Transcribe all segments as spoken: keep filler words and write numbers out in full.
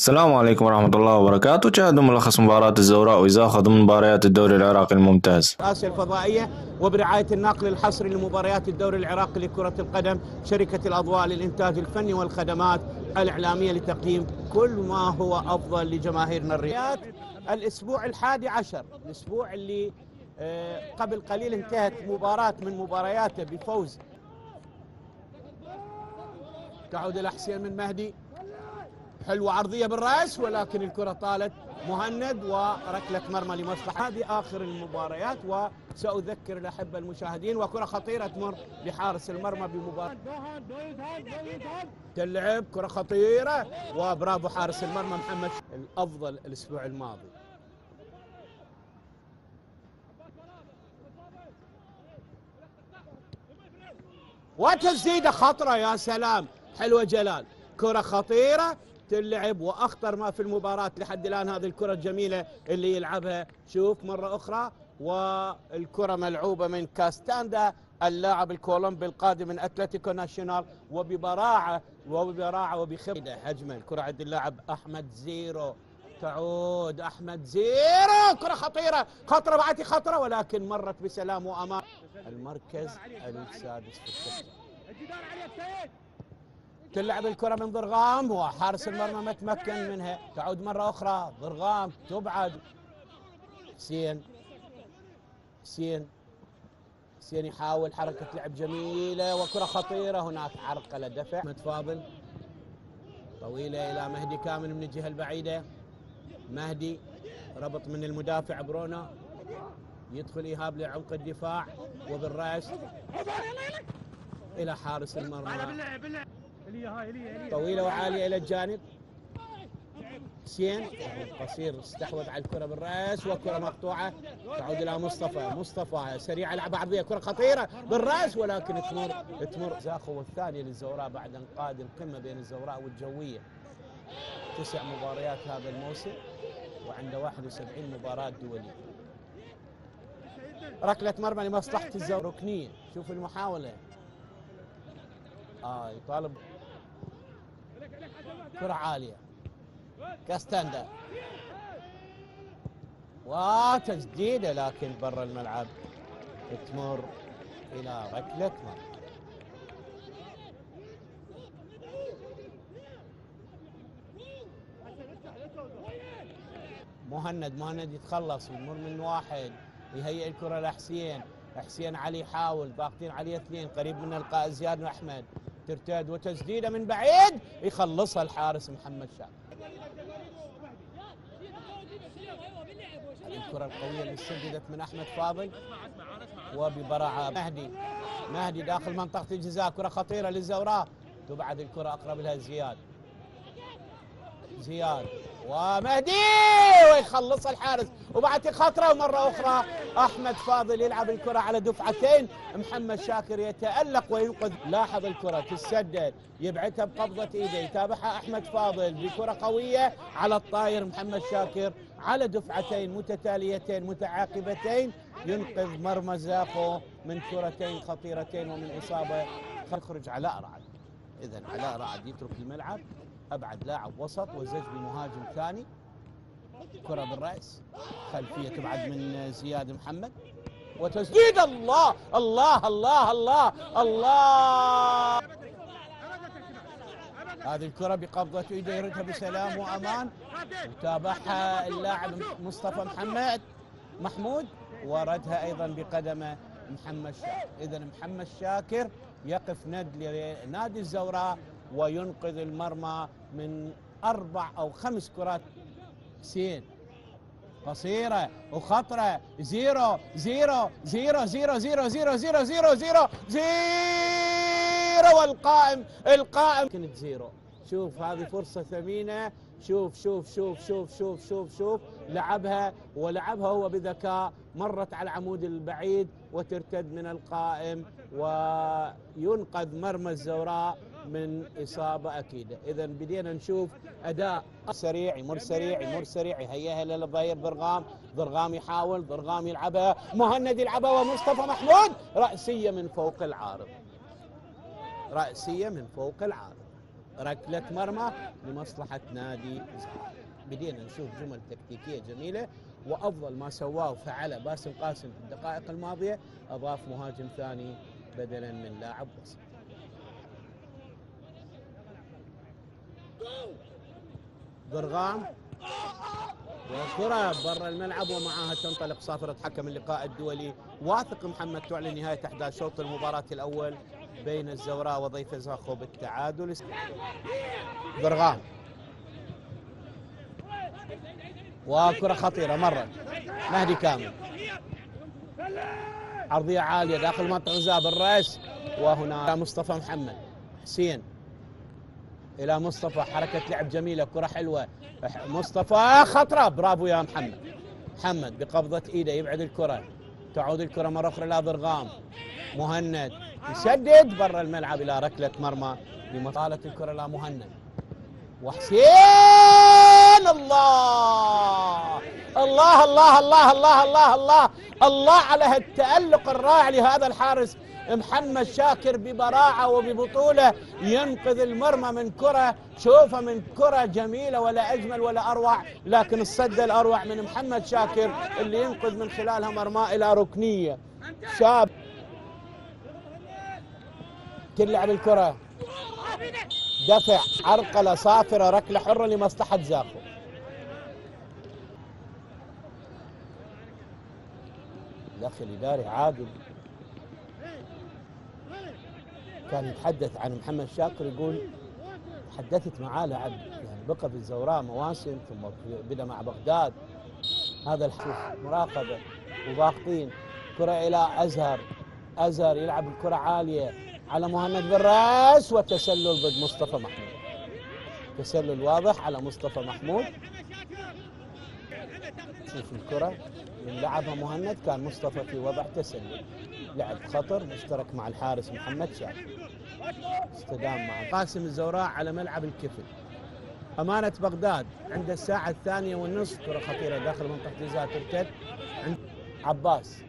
السلام عليكم ورحمة الله وبركاته. شاهدوا ملخص مباراة الزوراء وإزاخة ضمن مباريات الدوري العراقي الممتاز. آسيا الفضائية وبرعاية الناقل الحصري لمباريات الدوري العراقي لكرة القدم، شركة الأضواء للإنتاج الفني والخدمات الإعلامية لتقديم كل ما هو أفضل لجماهيرنا الرياض. الأسبوع الحادي عشر، الأسبوع اللي قبل قليل انتهت مباراة من مبارياته بفوز. تعود إلى حسين من مهدي، حلوة عرضية بالرأس ولكن الكرة طالت مهند وركلة مرمى لمصلحة. هذه آخر المباريات، وسأذكر الأحبة المشاهدين وكرة خطيرة تمر لحارس المرمى بمباراة تلعب. كرة خطيرة وبرافو حارس المرمى محمد، الأفضل الأسبوع الماضي. وتسديدة خطرة، يا سلام، حلوة جلال، كرة خطيرة تلعب واخطر ما في المباراة لحد الان هذه الكرة الجميلة اللي يلعبها. شوف مرة اخرى، والكرة ملعوبة من كاستاندا اللاعب الكولومبي القادم من اتلتيكو ناشيونال، وببراعة وببراعة وبخبرة هجمة. الكرة عند اللاعب احمد زيرو، تعود احمد زيرو، كرة خطيرة خطرة بعد خطرة ولكن مرت بسلام وامان. المركز السادس في التصفية. تلعب الكرة من ضرغام وحارس المرمى ما تمكن منها. تعود مرة أخرى ضرغام، تبعد. حسين حسين حسين يحاول حركة لعب جميلة وكرة خطيرة، هناك عرقلة دفع. أحمد فاضل طويلة إلى مهدي كامل من الجهة البعيدة. مهدي ربط من المدافع برونو، يدخل إيهاب لعمق الدفاع وبالرأس إلى حارس المرمى. طويلة وعالية إلى الجانب. حسين قصير استحوذ على الكرة بالرأس وكرة مقطوعة. تعود إلى مصطفى، مصطفى سريع، لعبة عرضية، كرة خطيرة بالرأس ولكن تمر تمر. زاخو الثاني للزوراء بعد انقاذ القمة بين الزوراء والجوية. تسع مباريات هذا الموسم وعنده واحد وسبعين مباراة دولية. ركلة مرمى لمصلحة الزوراء ركنية. شوف المحاولة، اه يطالب، كرة عالية كاستاندا وتسديدة لكن برا الملعب تمر إلى ركلة مرمى. مهند مهند يتخلص ويمر من واحد، يهيئ الكرة لحسين. حسين علي يحاول، باقتين عليه اثنين، قريب من القاء زياد واحمد، ترتاد وتسديده من بعيد يخلصها الحارس محمد شاكر. الكرة القوية اللي سددت من احمد فاضل وببراعة مهدي مهدي داخل منطقة الجزاء، كرة خطيرة للزوراء، تبعد الكرة اقرب لها زياد زياد ومهدي ويخلص الحارس وبعد خطره. ومره اخرى احمد فاضل يلعب الكره على دفعتين، محمد شاكر يتالق وينقذ. لاحظ الكره تسدد، يبعدها بقبضه ايده، يتابعها احمد فاضل بكره قويه على الطاير. محمد شاكر على دفعتين متتاليتين متعاقبتين ينقذ مرمى زاخو من كرتين خطيرتين ومن اصابه. يخرج علاء رعد، اذا علاء رعد يترك الملعب، ابعد لاعب وسط وزج بمهاجم ثاني. كرة بالرأس خلفية تبعد من زياد محمد وتسديد. الله الله الله الله الله، هذه الكرة بقبضة ايده يردها بسلام وامان، وتابعها اللاعب مصطفى محمد محمود وردها ايضا بقدمه محمد شاكر. اذا محمد شاكر يقف ند لنادي الزوراء وينقذ المرمى من اربع او خمس كرات. حسين قصيرة وخطرة، زيرو زيرو زيرو زيرو زيرو زيرو زيرو زيرو زيرو زيرو والقائم القائم كنت زيرو. شوف هذه فرصة ثمينة، شوف شوف شوف شوف شوف شوف شوف لعبها ولعبها هو بذكاء، مرت على العمود البعيد وترتد من القائم وينقذ مرمى الزوراء من إصابة أكيدة. إذا بدينا نشوف أداء سريع، يمر سريع يمر سريع، يهيئها للظهير ضرغام، ضرغام يحاول، ضرغام يلعبها، مهند يلعبها ومصطفى محمود رأسية من فوق العارض، رأسية من فوق العارض. ركلة مرمى لمصلحة نادي زهراء. بدينا نشوف جمل تكتيكية جميلة، وأفضل ما سواه وفعله باسم قاسم في الدقائق الماضية أضاف مهاجم ثاني بدلا من لاعب وسط. ضرغام وكرة برا الملعب، ومعها تنطلق صافرة حكم اللقاء الدولي. واثق محمد تعلن نهاية أحداث شوط المباراة الأول بين الزوراء وضيف زاخو بالتعادل. ضرغام وكرة خطيرة مرة مهدي كامل، عرضية عالية داخل منطقة غزاء بالرأس، وهنا مصطفى محمد حسين إلى مصطفى، حركة لعب جميلة، كرة حلوة مصطفى خطرة، برافو يا محمد. محمد بقبضة إيده يبعد الكرة، تعود الكرة مرة أخرى إلى ضرغام، مهند يسدد برا الملعب إلى ركلة مرمى لمطالة الكرة إلى مهند وحسين. الله الله الله الله الله الله الله الله على التألق الرائع لهذا الحارس محمد شاكر، ببراعة وببطولة ينقذ المرمى من كرة، شوفه من كرة جميلة ولا أجمل ولا أروع، لكن الصد الأروع من محمد شاكر اللي ينقذ من خلالها مرمى إلى ركنية. شاب تلعب الكرة، دفع، عرقلة صافرة، ركلة حرة لمصلحة زاخو. داخل إداري عادل كان يتحدث عن محمد شاكر، يقول تحدثت معاه لاعب يعني بقى في الزوراء مواسم، ثم بدا مع بغداد. هذا الحشوش مراقبه وضاغطين. كره الى ازهر، ازهر يلعب الكره عاليه على مهند بالراس، وتسلل ضد مصطفى محمود. تسلل واضح على مصطفى محمود. شوف الكره من لعبها مهند، كان مصطفى في وضع تسلل، لعب خطر مشترك مع الحارس محمد شاكر، استدام مع قاسم الزوراء على ملعب الكفل. أمانة بغداد عند الساعة الثانية والنصف، كرة خطيرة داخل منطقة جزاء ترتد عند عباس.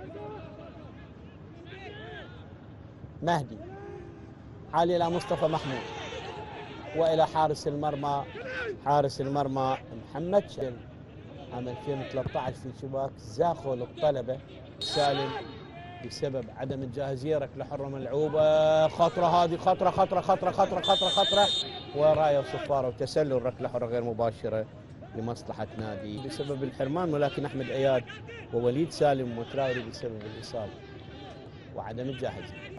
مهدي عالي إلى مصطفى محمود وإلى حارس المرمى، حارس المرمى محمد شاكر. عام ألفين وثلاثة عشر في شباك زاخو للطلبة سالم بسبب عدم الجاهزية. ركلة حرة ملعوبة، خطرة هذه، خطرة خطرة خطرة خطرة خطرة خطرة وراية وصفارة وتسلل. ركلة حرة غير مباشرة لمصلحة نادي بسبب الحرمان، ولكن أحمد عياد ووليد سالم وتراوري بسبب الإصابة وعدم الجاهزية.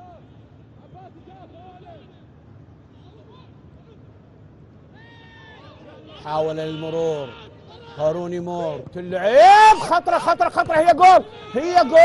حاول المرور هاروني مور، تلعب خطرة خطرة خطرة، هي جول، هي جول.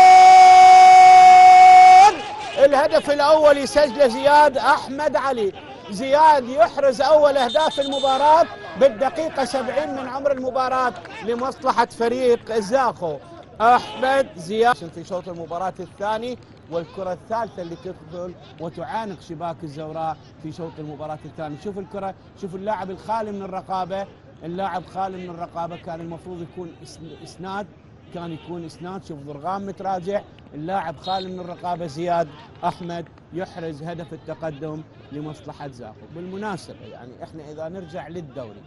الهدف الأول يسجله زياد أحمد علي. زياد يحرز أول أهداف المباراة بالدقيقة سبعين من عمر المباراة لمصلحة فريق زاخو. أحمد زياد في شوط المباراة الثاني، والكرة الثالثة اللي تدخل وتعانق شباك الزوراء في شوط المباراة الثاني. شوف الكرة، شوف اللاعب الخالي من الرقابة، اللاعب خالي من الرقابة، كان المفروض يكون إسناد، كان يكون إسناد. شوف ضرغام متراجع، اللاعب خالي من الرقابة زياد أحمد يحرز هدف التقدم لمصلحة زاخو. بالمناسبة يعني احنا إذا نرجع للدوري،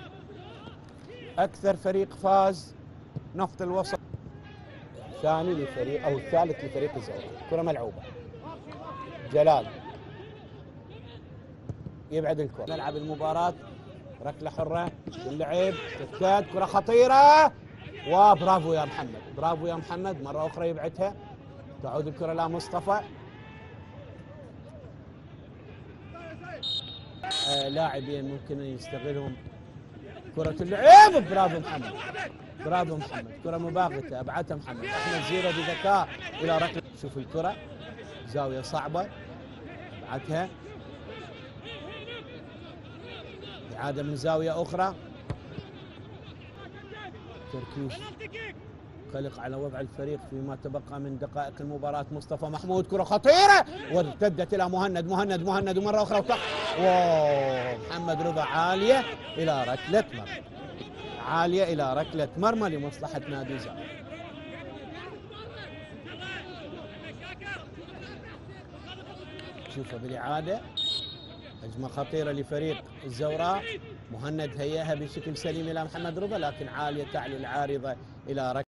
أكثر فريق فاز نفط الوسط، الثاني لفريق أو الثالث لفريق الزوراء. كرة ملعوبة، جلال يبعد الكرة، ملعب المباراة، ركلة حرة اللعب، تكاد، كرة خطيرة، وبرافو يا محمد، برافو يا محمد. مرة أخرى يبعدها، تعود الكرة لمصطفى. آه لاعبين ممكن يستغلهم. كرة اللعب، برافو محمد، برافو محمد. كرة مباغتة أبعدها محمد. أحمد زيرة بذكاء إلى ركلة. شوف الكرة، زاوية صعبة، أبعدها، إعادة من زاوية أخرى، تركيز، قلق على وضع الفريق فيما تبقى من دقائق المباراة. مصطفى محمود، كرة خطيرة وارتدت إلى مهند، مهند مهند ومرة أخرى وتق، واو، محمد رضا عالية إلى ركلة مرمى، عالية إلى ركلة مرمى لمصلحة نادي زاخو. شوفوا بالإعادة هجمة خطيرة لفريق الزوراء. مهند هيئها بشكل سليم إلى محمد رضا، لكن عالية تعلو العارضة إلى ركلة.